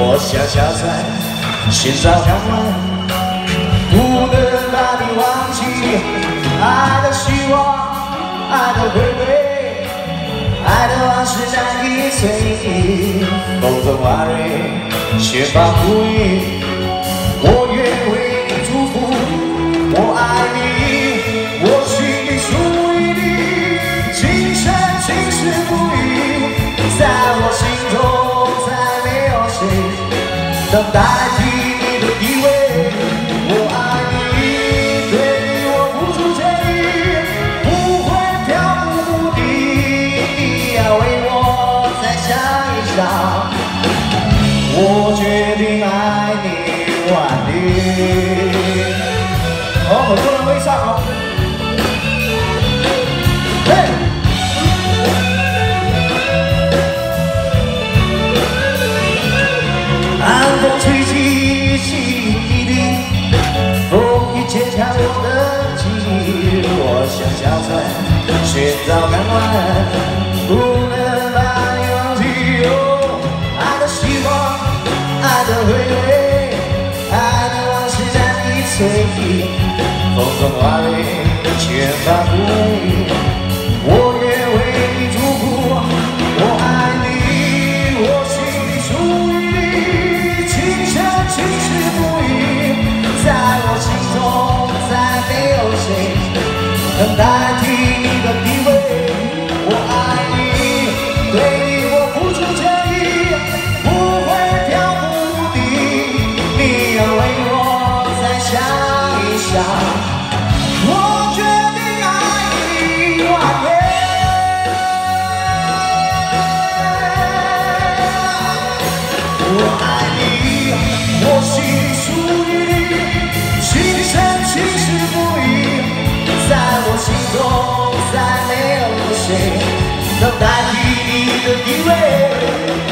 我想下载，寻找港湾，不能把你忘记。爱的希望，爱的回归，爱的往事难以追忆。风风花蕊，雪花不语，我愿为你祝福。我爱你，我心里属于你，今生今世不渝，在我心中再没有谁能代替你的地位。我爱你，对你我付出全力，不会漂浮不定，你要为我再想一想。我决定爱你万年。好，很多人会唱哦。嘿。寒风吹起心底，风一剪开我的记忆。我想小船寻找港湾，不能把你忘记。哦，爱的希望，爱的回归，爱的往事难以追忆。风风花蕊，全发不语，我愿为你祝福。我爱你，我心里属于你，今生今世不渝，在我心中再没有谁能代替你的地位。我爱你，对你我付出全力，不会漂浮不定，你要为我再想一想。我决定爱你万年。我爱你，我心里属于你，今生今世不渝，在我心中再没有谁能代替你的地位。